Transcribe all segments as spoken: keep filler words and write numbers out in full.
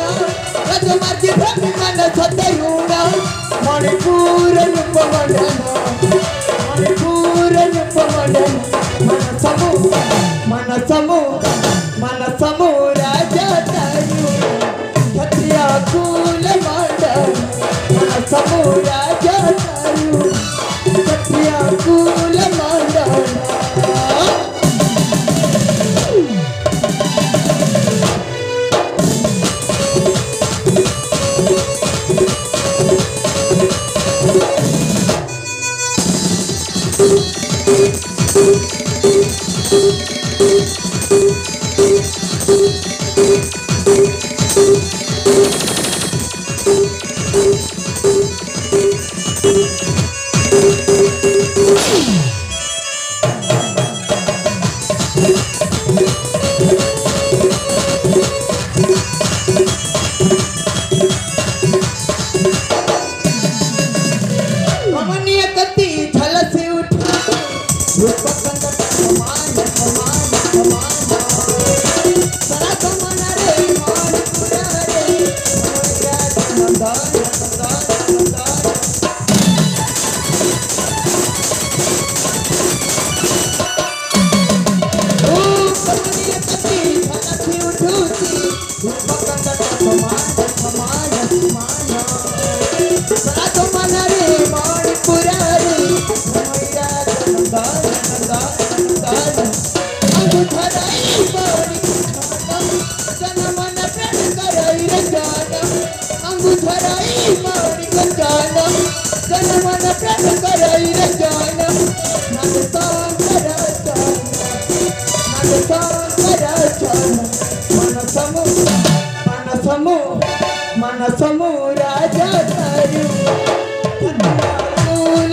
राजमार्गी भ्रमण सतरुण मणिपुर रूपमंडन मणिपुर रूपमंडन मन समू मन समू मन समू राजा तारू क्षत्रिय कुल मंडन मन समू राजा तारू क्षत्रिय कुल मंडन मनसमू राजा तारू कुल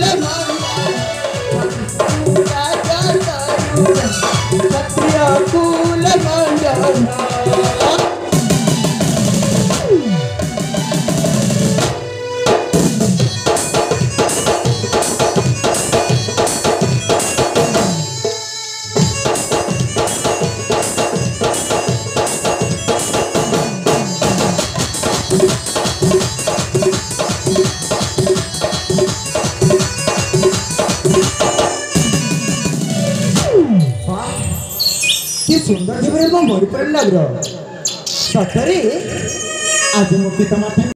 राजा तारू क्षत्रिय कुल मंडन सुंदर जीवन मणिपुर लग रहा सतरे आज मो पिता माता